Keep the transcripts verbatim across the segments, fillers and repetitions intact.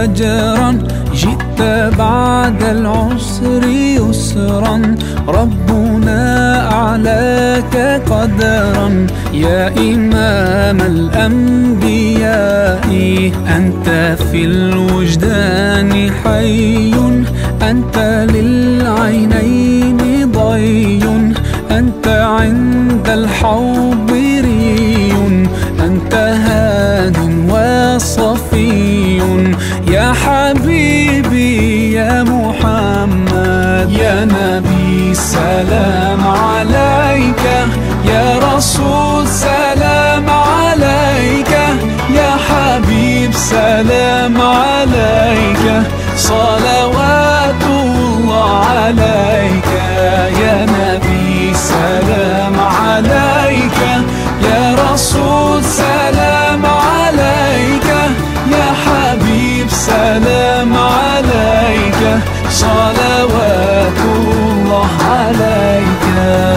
فجرا، جئت بعد العسر يسرا، ربنا أعلاك قدرا. يا إمام الأنبياء أنت في الوجدان حي، أنت للعينين ضي، أنت عند الحوض ري، أنت هاد وصفي. يا حبيبي يا محمد، يا نبي سلام عليك، يا رسول سلام عليك، يا حبيب سلام عليك، صلوات الله عليك. يا نبي سلام عليك، يا رسول سلام عليك، يا حبيب سلام عليك، صلوات الله عليك.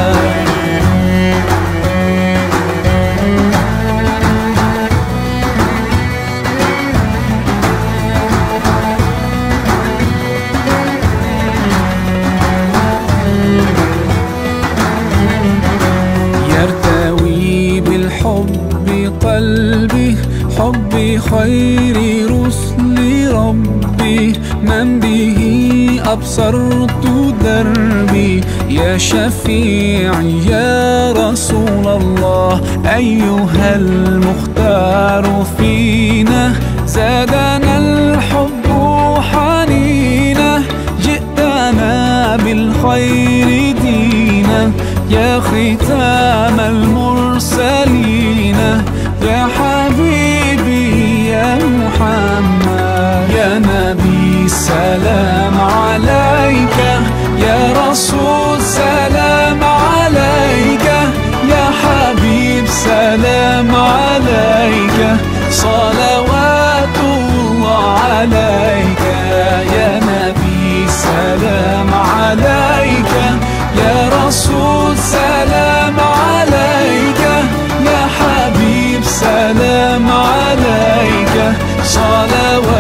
يرتوي بالحب قلبي، حب خير رسل ربي، من به أبصرت دربي. يا شفيعي يا رسول الله، أيها المختار فينا، زادنا الحب حنينا، جئتنا بالخير دينا، يا ختام المرسلين، يا حبيبي يا محمد، يا نبي سلام عليك، يا رسول سلام عليك، يا حبيب سلام عليك، صلوات الله عليك. يا نبي سلام عليك، يا رسول سلام عليك، يا حبيب سلام عليك، صلوات